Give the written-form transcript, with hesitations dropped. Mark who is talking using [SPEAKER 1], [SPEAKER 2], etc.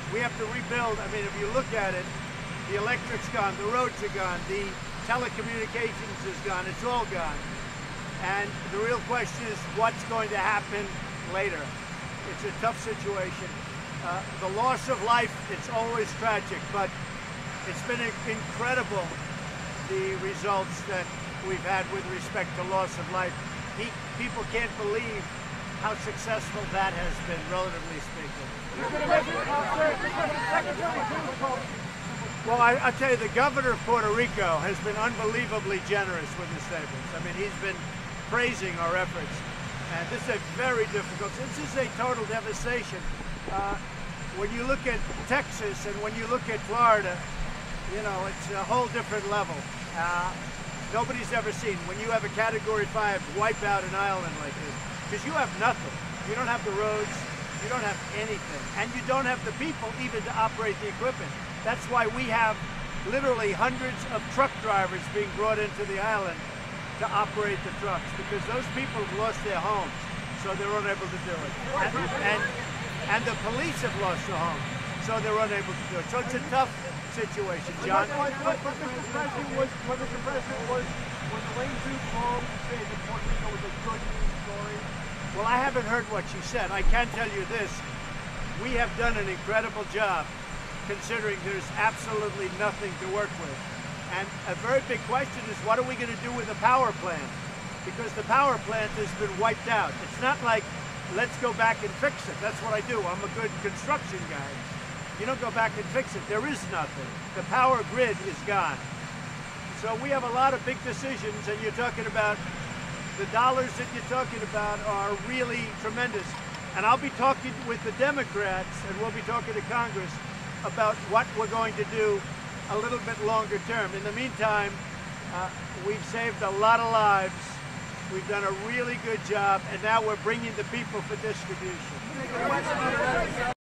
[SPEAKER 1] We have to rebuild. I mean, if you look at it, the electric's gone, the roads are gone, the telecommunications is gone, it's all gone. And the real question is what's going to happen later. It's a tough situation. The loss of life, it's always tragic, but it's been incredible, the results that we've had with respect to loss of life. People can't believe how successful that has been, relatively speaking. Well, I'll tell you, the governor of Puerto Rico has been unbelievably generous with his statements. I mean, he's been praising our efforts. And this is a very difficult, this is a total devastation. When you look at Texas and when you look at Florida, you know, it's a whole different level. Nobody's ever seen, when you have a Category 5 wipe out an island like this, because you have nothing. You don't have the roads, you don't have anything, and you don't have the people even to operate the equipment. That's why we have literally hundreds of truck drivers being brought into the island to operate the trucks, because those people have lost their homes, so they're unable to do it. And the police have lost their homes, so they're unable to do it. So it's a tough situation, John.
[SPEAKER 2] What Mr. President was Elaine Duke wrong to say that Puerto Rico was a good news story?
[SPEAKER 1] Well, I haven't heard what she said. I can tell you this. We have done an incredible job, considering there's absolutely nothing to work with. And a very big question is, what are we going to do with the power plant? Because the power plant has been wiped out. It's not like, let's go back and fix it. That's what I do. I'm a good construction guy. You don't go back and fix it. There is nothing. The power grid is gone. So we have a lot of big decisions, and you're talking about, the dollars that you're talking about are really tremendous. And I'll be talking with the Democrats, and we'll be talking to Congress about what we're going to do a little bit longer term. In the meantime, we've saved a lot of lives. We've done a really good job, and now we're bringing the people for distribution.